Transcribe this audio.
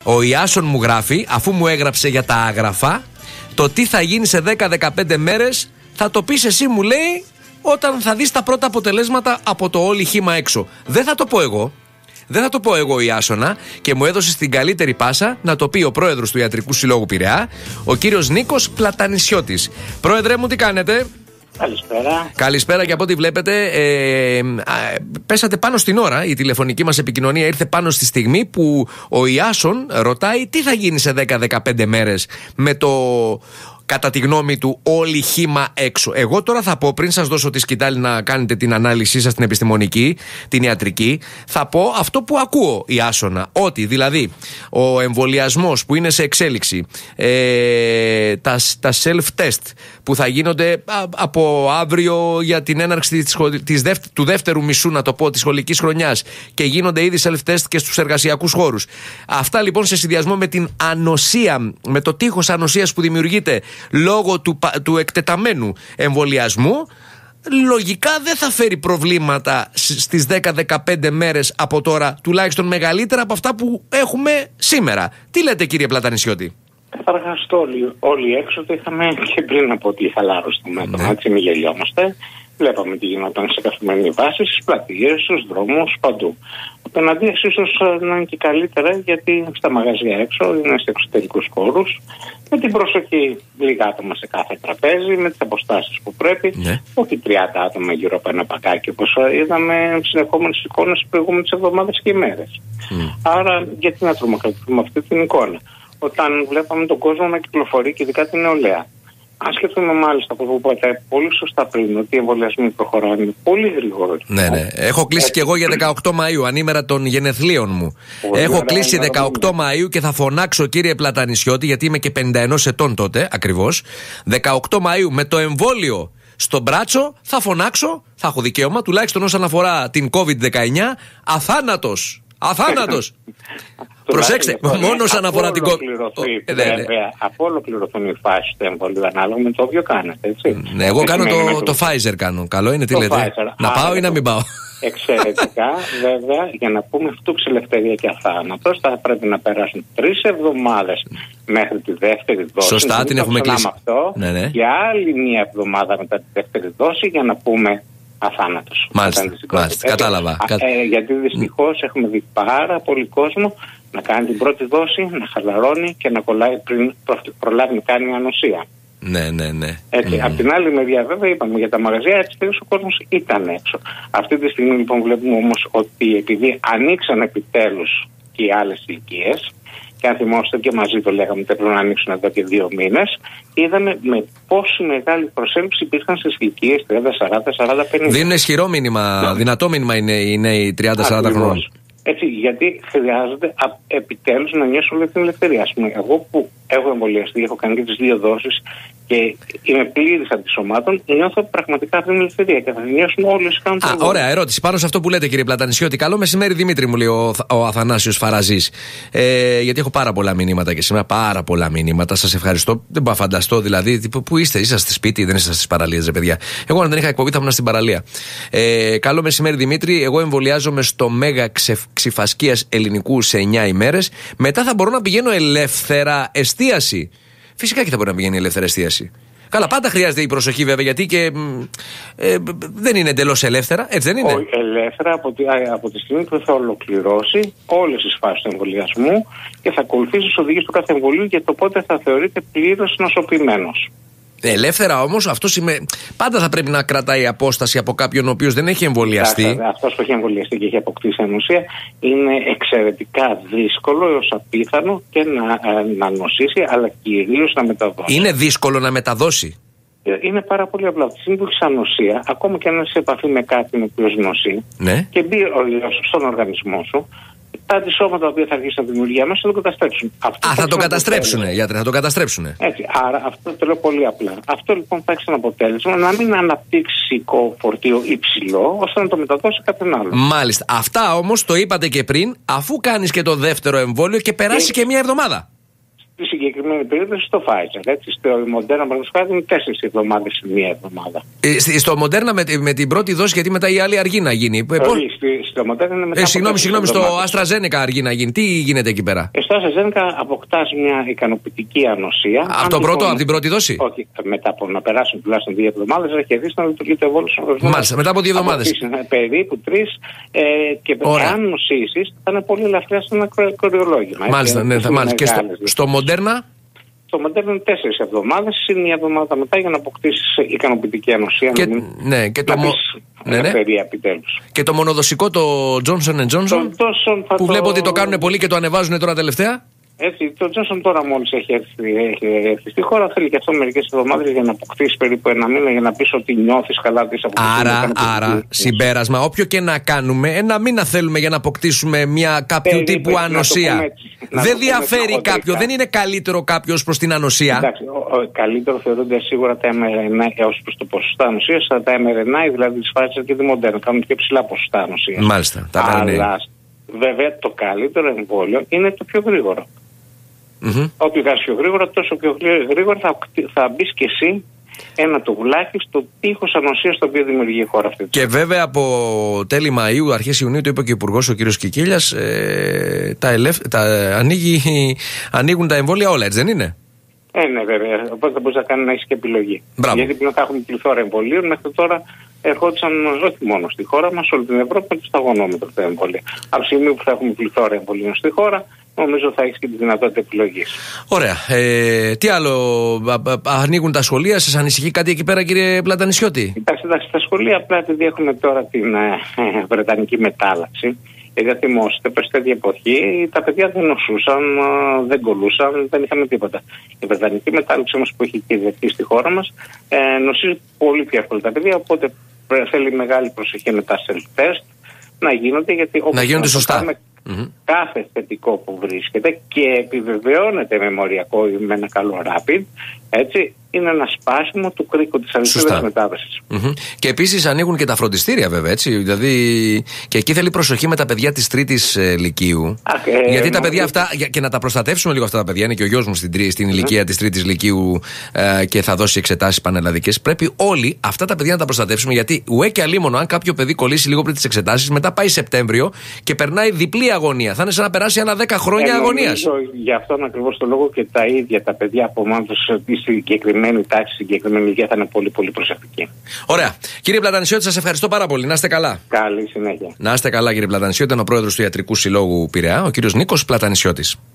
Ο Ιάσον μου γράφει, αφού μου έγραψε για τα άγραφα, το τι θα γίνει σε 10-15 μέρες θα το πεις εσύ, μου λέει, όταν θα δεις τα πρώτα αποτελέσματα από το όλη χύμα έξω. Δεν θα το πω εγώ. Δεν θα το πω εγώ, Ιάσονα, και μου έδωσε την καλύτερη πάσα να το πει ο πρόεδρος του Ιατρικού Συλλόγου Πειραιά, ο κύριος Νίκος Πλατανισιώτης. Πρόεδρε μου, τι κάνετε? Καλησπέρα. Καλησπέρα, και από ό,τι βλέπετε πέσατε πάνω στην ώρα. Η τηλεφωνική μας επικοινωνία ήρθε πάνω στη στιγμή που ο Ιάσον ρωτάει τι θα γίνει σε 10-15 μέρες με το, κατά τη γνώμη του, όλη χύμα έξω. Εγώ τώρα θα πω, πριν σας δώσω τη σκητάλη να κάνετε την ανάλυση σας, την επιστημονική, την ιατρική, θα πω αυτό που ακούω, Ιάσονα. Ότι δηλαδή ο εμβολιασμός που είναι σε εξέλιξη, τα self-test που θα γίνονται από αύριο για την έναρξη του δεύτερου μισού, να το πω, της σχολικής χρονιάς, και γίνονται ήδη self-test και στους εργασιακούς χώρους. Αυτά λοιπόν σε συνδυασμό με την ανοσία, με το τείχος ανοσίας που δημιουργείται λόγω του εκτεταμένου εμβολιασμού, λογικά δεν θα φέρει προβλήματα στις 10-15 μέρες από τώρα, τουλάχιστον μεγαλύτερα από αυτά που έχουμε σήμερα. Τι λέτε, κύριε Πλατανισιώτη? Καταρχάς, όλοι έξω το είχαμε και πριν από τη χαλάρωση του μέτρου. Έτσι, μην γελιόμαστε. Βλέπαμε τι γινόταν σε καθημερινή βάση, στις πλατείες, στους δρόμους, παντού. Απέναντίας ίσως να είναι και καλύτερα, γιατί στα μαγαζιά έξω είναι σε εξωτερικούς χώρους, με την προσοχή, λίγα άτομα σε κάθε τραπέζι, με τις αποστάσεις που πρέπει, όχι 30 άτομα γύρω από ένα πακάκι, όπως είδαμε συνεχόμενες εικόνες στις προηγούμενες εβδομάδες και ημέρες. Άρα, γιατί να τρομοκρατήσουμε αυτή την εικόνα, όταν βλέπαμε τον κόσμο να κυκλοφορεί και ειδικά την νεολαία? Αν σκεφτούμε μάλιστα, όπως είπατε πολύ σωστά πριν, ότι οι εμβολιασμοί προχωράνε πολύ γρήγορα. Ναι. Έχω κλείσει και εγώ για 18 Μαΐου, ανήμερα των γενεθλίων μου. Έχω κλείσει 18 Μαΐου και θα φωνάξω, κύριε Πλατανισιώτη, γιατί είμαι και 51 ετών τότε ακριβώς. 18 Μαΐου με το εμβόλιο στο μπράτσο θα φωνάξω, θα έχω δικαίωμα, τουλάχιστον όσον αφορά την COVID-19, αθάνατος. Αθάνατος! Προσέξτε, μόνο όσον αφορά την Από ολοκληρωθούν οι φάσεις του εμβολίου, ανάλογα με το όποιο κάνετε, έτσι. Ναι, εγώ κάνω το Pfizer. Καλό είναι, τι λέτε? Να πάω ή να μην πάω? Εξαιρετικά, βέβαια, για να πούμε φτούξη ελευθερία και αθάνατος, θα πρέπει να περάσουν 3 εβδομάδες μέχρι τη δεύτερη δόση. Σωστά, την έχουμε κλείσει. Και άλλη μία εβδομάδα μετά τη δεύτερη δόση για να πούμε αθάνατος. Μάλιστα, κατάλαβα. Γιατί δυστυχώς έχουμε δει πάρα πολύ κόσμο να κάνει την πρώτη δόση, να χαλαρώνει και να κολλάει πριν προλάβει να κάνει ανοσία. Ναι. Έτσι, απ' την άλλη μεριά, βέβαια, είπαμε για τα μαγαζιά, έτσι ο κόσμος ήταν έξω. Αυτή τη στιγμή λοιπόν βλέπουμε όμως ότι επειδή ανοίξαν επιτέλους και οι άλλες ηλικίες, και αν θυμόστε και μαζί το λέγαμε ότι πρέπει να ανοίξουν εδώ και 2 μήνες, είδαμε με πόση μεγάλη προσέλκυση υπήρχαν στις ηλικίες 30, 40, 40, 50. Δίνουν ισχυρό μήνυμα, δυνατό μήνυμα οι νέοι 30-40 χρόνων. Έτσι, γιατί χρειάζεται επιτέλους να νιώσουν όλη την ελευθερία. Ας πούμε, εγώ που έχω εμβολιαστεί, έχω κάνει και τις 2 δόσεις και είμαι πλήρης αντισωμάτων, νιώθω πραγματικά αυτή την ελευθερία και θα νιώσουν όλοι όσοι κάνουν το. Ωραία ερώτηση πάνω σε αυτό που λέτε, κύριε Πλατανισιώτη. Καλό μεσημέρι, Δημήτρη, μου λέει ο Αθανάσιος Φαραζής. Γιατί έχω πάρα πολλά μηνύματα και σήμερα, πάρα πολλά μηνύματα. Σας ευχαριστώ. Δεν μπορώ να φανταστώ δηλαδή. Πού είστε, είσαστε σπίτι, δεν είσαστε στις παραλίες, ρε παιδιά? Εγώ, αν δεν είχα εκπομπή, θα ήμουν στην παραλία. Καλό μεσημέρι, Δημήτρη. Εγώ εμβολιάζομαι στο Μέγα Ξυφασκίας Ελληνικού σε 9 ημέρες. Μετά θα μπορώ να πηγαίνω ελεύθερα εστίαση. Φυσικά και θα μπορεί να πηγαίνει ελεύθερα εστίαση. Καλά, πάντα χρειάζεται η προσοχή βέβαια, γιατί και δεν είναι εντελώς ελεύθερα, έτσι δεν είναι? Όχι, ελεύθερα από τη στιγμή που θα ολοκληρώσει όλες τις φάσεις του εμβολιασμού και θα ακολουθήσει τις οδηγίες του κάθε εμβολίου για το πότε θα θεωρείται πλήρως νοσοποιημένος. Ελεύθερα όμως, αυτό σημαίνει. Πάντα θα πρέπει να κρατάει απόσταση από κάποιον ο οποίος δεν έχει εμβολιαστεί. Αυτός που έχει εμβολιαστεί και έχει αποκτήσει ανοσία, είναι εξαιρετικά δύσκολο έως απίθανο και να νοσήσει, αλλά κυρίως να μεταδώσει. Είναι δύσκολο να μεταδώσει? Είναι πάρα πολύ απλό. Από τη στιγμή που έχει ανοσία, ακόμα και αν είσαι σε επαφή με κάποιον ο οποίος νοσεί, και μπει ο ιός στον οργανισμό σου, τα αντισώματα τα οποία θα αρχίσουν να δημιουργεί μέσα θα το καταστρέψουν. Θα το καταστρέψουν, γιατρέ, θα το καταστρέψουν. Έτσι, άρα αυτό το λέω πολύ απλά. Αυτό λοιπόν θα έχει σαν αποτέλεσμα να μην αναπτύξει φορτίο υψηλό, ώστε να το μεταδώσει κάποιον άλλο. Μάλιστα. Αυτά όμως το είπατε και πριν, αφού κάνεις και το δεύτερο εμβόλιο και περάσει και 1 εβδομάδα. συγκεκριμένη περίπτωση στο Pfizer. Έτσι, στο Moderna παραδείγματος είναι 4 εβδομάδες ή 1 εβδομάδα. Στο Moderna με την πρώτη δόση, γιατί μετά η άλλη αργεί να γίνει. Στο Moderna είναι μετά. Συγγνώμη, στο AstraZeneca αργεί να γίνει. Τι γίνεται εκεί πέρα? Στο AstraZeneca αποκτάς μια ικανοποιητική ανοσία. Από την πρώτη δώση? Όχι, μετά από να περάσουν τουλάχιστον 2 εβδομάδες, να κερδίσει να λειτουργεί το εμβόλιο. Μάλιστα, μετά από 2 εβδομάδες. Περίπου 3 και αν νοσήσεις θα είναι πολύ ελαφριά σε ένα κοριολόγημα. Μάλιστα, ναι, μάλιστα. Και στο Moderna? Στο Moderna είναι 4 εβδομάδες, είναι 1 εβδομάδα μετά για να αποκτήσεις ικανοποιητική ανοσία. Και το μονοδοσικό, το Johnson & Johnson, που βλέπω ότι το κάνουν πολύ και το ανεβάζουν τώρα τελευταία. Έτσι, το Johnson τώρα μόλις έχει έρθει στη χώρα, θέλει και αυτό μερικές εβδομάδες για να αποκτήσει περίπου 1 μήνα για να πεις ότι νιώθεις καλά της αποκτήσεις. Άρα, συμπέρασμα, όποιο και να κάνουμε, 1 μήνα θέλουμε για να αποκτήσουμε κάποιο τύπου ανοσία. Δεν διαφέρει κάποιο, δεν είναι καλύτερο κάποιο προς την ανοσία. Εντάξει, καλύτερο θεωρούνται σίγουρα τα mRNA ως προς το ποσοστά ανοσίας, τα mRNA, δηλαδή της Pfizer και τη Moderna, κάνουν πιο ψηλά ποσοστά ανοσίας. Μάλιστα, αλλά βέβαια το καλύτερο εμβόλιο είναι το πιο γρήγορο. Όποιο βγάζει πιο γρήγορα, τόσο πιο γρήγορα θα μπει και εσύ ένα τουβλάκι στο τείχος ανοσίας το οποίο δημιουργεί η χώρα αυτή. Και βέβαια από τέλη Μαΐου, αρχές Ιουνίου, το είπε και ο Υπουργός ο κ. Κικίλιας, ανοίγουν τα εμβόλια όλα, έτσι δεν είναι? Ναι, βέβαια. Οπότε θα μπορείς να έχεις και επιλογή. Μπράβο. Γιατί πλέον θα έχουμε πληθώρα εμβολίων. Μέχρι τώρα ερχόντουσαν όχι μόνο στη χώρα μας, όλη την Ευρώπη, με το σταγονόμετρο τα εμβόλια. Από τη στιγμή που θα έχουμε πληθώρα εμβολίων στη χώρα, νομίζω θα έχεις και τη δυνατότητα επιλογής. Ωραία. Τι άλλο, ανοίγουν τα σχολεία, σας ανησυχεί κάτι εκεί πέρα, κύριε Πλατανισιώτη? Εντάξει, στα σχολεία απλά επειδή έχουμε τώρα την βρετανική μετάλλαξη. Γιατί θυμόσαστε πως τέτοια εποχή τα παιδιά δεν νοσούσαν, δεν κολούσαν, δεν είχαμε τίποτα. Η βρετανική μετάλλαξη όμως που έχει κυριαρχεί στη χώρα μας νοσίζει πολύ πιο εύκολα τα παιδιά, οπότε θέλει μεγάλη προσοχή με τα self-test να γίνονται, γιατί να γίνονται σωστά. Κάθε θετικό που βρίσκεται και επιβεβαιώνεται μεμοριακό ή με ένα καλό rapid, έτσι, είναι ένα σπάσιμο του κρίκου της αλυσίδας μετάδοσης. Και επίσης ανοίγουν και τα φροντιστήρια, βέβαια, έτσι. Δηλαδή, και εκεί θέλει προσοχή με τα παιδιά της 3ης Λυκείου. Γιατί τα παιδιά αυτά, και να τα προστατεύσουμε λίγο αυτά τα παιδιά, είναι και ο γιος μου στην ηλικία της 3ης Λυκείου και θα δώσει εξετάσεις πανελλαδικές. Πρέπει όλοι αυτά τα παιδιά να τα προστατεύσουμε, γιατί ουέ και αλίμονο, αν κάποιο παιδί κολλήσει λίγο πριν τις εξετάσεις, μετά πάει Σεπτέμβριο και περνάει διπλή αγωνία. Θα είναι σαν να περάσει ένα 10 χρόνια αγωνίας. Γι' αυτόν ακριβώς το λόγο και τα ίδια τα παιδιά από μόνος στη συγκεκριμένη τάξη, συγκεκριμένη ηλικία θα είναι πολύ πολύ προσεκτική. Ωραία. Κύριε Πλατανισιώτη, σας ευχαριστώ πάρα πολύ. Να είστε καλά. Καλή συνέχεια. Να είστε καλά, κύριε Πλατανισιώτη. Είναι ο πρόεδρος του Ιατρικού Συλλόγου Πειραιά, ο κύριος Νίκος Πλατανισιώτης.